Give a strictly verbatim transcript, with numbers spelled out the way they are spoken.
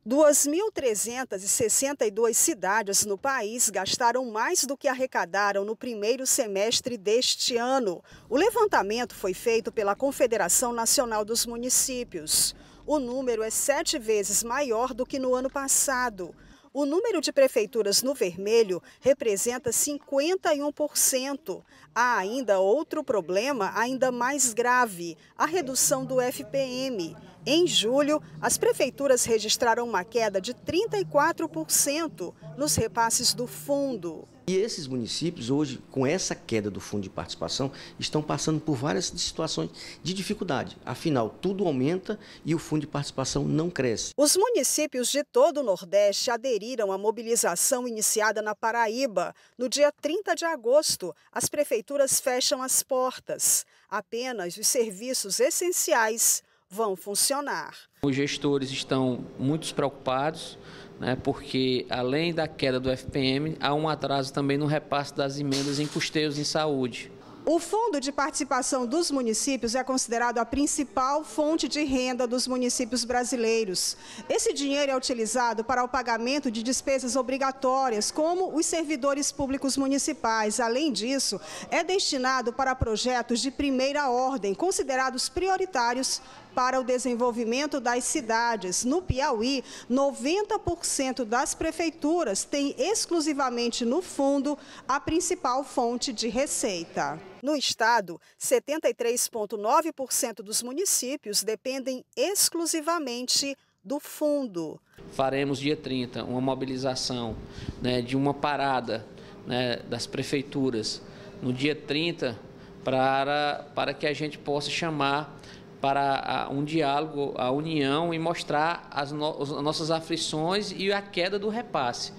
duas mil trezentas e sessenta e duas cidades no país gastaram mais do que arrecadaram no primeiro semestre deste ano. O levantamento foi feito pela Confederação Nacional dos Municípios. O número é sete vezes maior do que no ano passado. O número de prefeituras no vermelho representa cinquenta e um por cento. Há ainda outro problema ainda mais grave, a redução do F P M. Em julho, as prefeituras registraram uma queda de trinta e quatro por cento nos repasses do fundo. E esses municípios, hoje, com essa queda do fundo de participação, estão passando por várias situações de dificuldade. Afinal, tudo aumenta e o fundo de participação não cresce. Os municípios de todo o Nordeste aderiram à mobilização iniciada na Paraíba. No dia trinta de agosto, as prefeituras fecham as portas. Apenas os serviços essenciais vão funcionar. Os gestores estão muito preocupados, né, porque além da queda do F P M, há um atraso também no repasse das emendas em custeios em saúde. O Fundo de Participação dos Municípios é considerado a principal fonte de renda dos municípios brasileiros. Esse dinheiro é utilizado para o pagamento de despesas obrigatórias, como os servidores públicos municipais. Além disso, é destinado para projetos de primeira ordem, considerados prioritários para o desenvolvimento das cidades. No Piauí, noventa por cento das prefeituras têm exclusivamente no fundo a principal fonte de receita. No estado, setenta e três vírgula nove por cento dos municípios dependem exclusivamente do fundo. Faremos dia trinta uma mobilização, né, de uma parada, né, das prefeituras no dia trinta para, para que a gente possa chamar para um diálogo, a união e mostrar as, no, as nossas aflições e a queda do repasse.